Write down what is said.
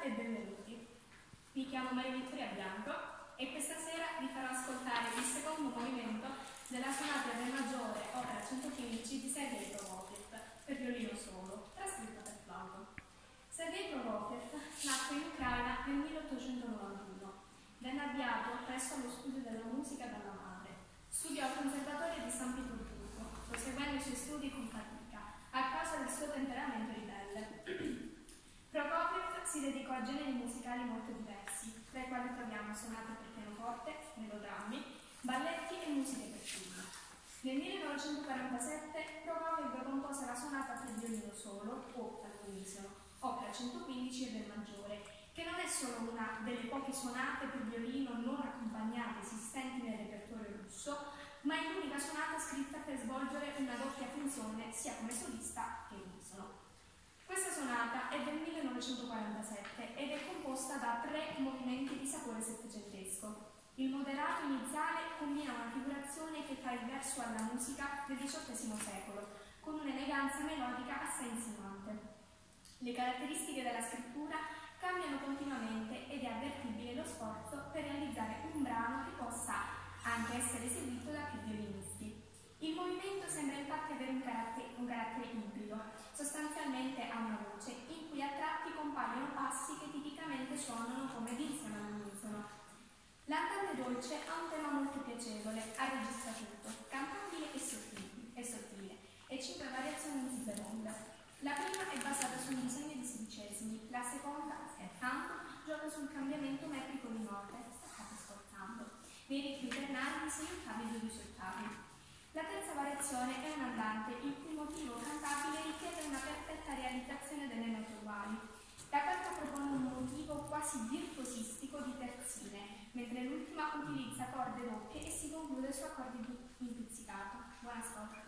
e benvenuti. Mi chiamo Maria Vittoria Bianco e questa sera vi farò ascoltare il secondo movimento della sonata Re maggiore, opera 115 di Sergei Prokofiev, per violino solo, trascritta per flauto. Sergei Prokofiev nacque in Ucraina nel 1891. Venne avviato presso lo studio della musica dalla madre. Studiò al Conservatorio di San Pietroburgo, proseguendo i suoi studi con fatica, a causa del suo temperamento ribelle. Prokofiev si dedicò a generi musicali molto diversi, tra i quali troviamo sonate per pianoforte, melodrammi, balletti e musiche per film. Nel 1947 Prokofiev compose la sonata per violino solo, o all'unisono, opera 115 e Re maggiore, che non è solo una delle poche sonate per violino non accompagnate esistenti nel repertorio russo, ma è l'unica sonata scritta per svolgere una doppia funzione sia come solista che unisono. Questa sonata è del 1947 ed è composta da 3 movimenti di sapore settecentesco. Il moderato iniziale combina una figurazione che fa il verso alla musica del XVIII secolo, con un'eleganza melodica assai insinuante. Le caratteristiche della scrittura cambiano continuamente ed è avvertibile lo sforzo per realizzare un brano che possa anche essere eseguito da più violinisti. Il movimento sembra infatti avere un carattere ibrido, sostanzialmente ha una voce in cui a tratti compaiono passi che tipicamente suonano come dizione all'unisono. L'andante dolce ha un tema molto piacevole, a registro tutto, cantabile e sottile, e 5 variazioni in si bemolle. La prima è basata su un disegno di sedicesimi, la seconda, scherzando, gioca sul cambiamento metrico di note, staccate sforzando, nei ritmi ternari di 6 ottavi e 12 ottavi. La terza variazione è un andante, il cui motivo cantabile richiede una perfetta realizzazione delle note uguali. La quarta propone un motivo quasi virtuosistico di terzine, mentre l'ultima utilizza corde doppie e si conclude su accordi in pizzicato. Buon ascolto.